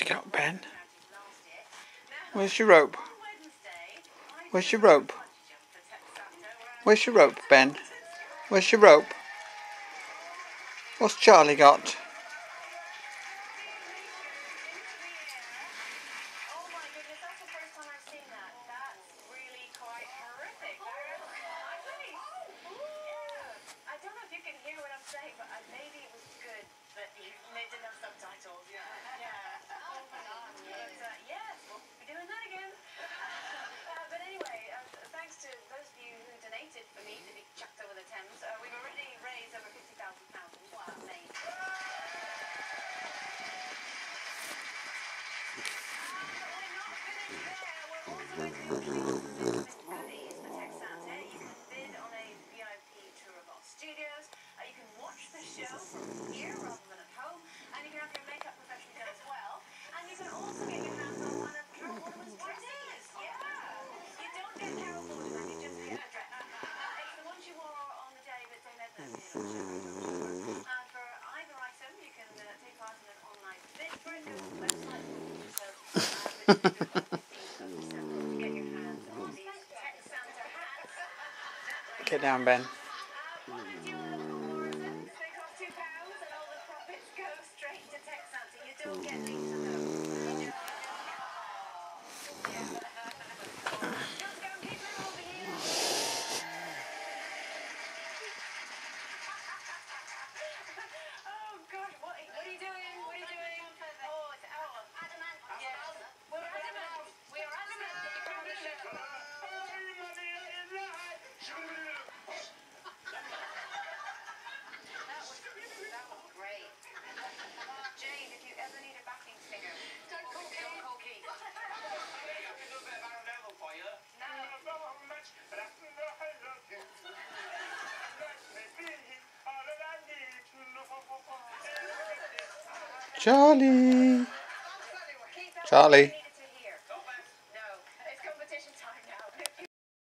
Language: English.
got, Ben? Where's your rope? Where's your rope? Where's your rope, Ben? Where's your rope? What's Charlie got? Oh my goodness, that's the first time I've seen that. That's really quite horrific. Yeah. I don't know if you can hear what I'm saying, but maybe it was good that you didn't have subtitles. Yeah. Oh my God. But yes, we'll be doing that again. But anyway, thanks to those of you who donated for me to be chucked over the Thames, we've already raised over £50,000. What amazing. Studios. You can watch the show from here rather than at home, and you can have your makeup professionally done as well. And you can also get your hands on one of Carol Vorderman's dresses. Yeah. You don't get Carol Vorderman, you just get a dress. It's the ones you wore on the day that Dame Edna did on the show. And for either item, you can take part in an online bid for it. Go to the website for the to get your hands on these Tech Santa hats. Get down, Ben. Charlie. Charlie.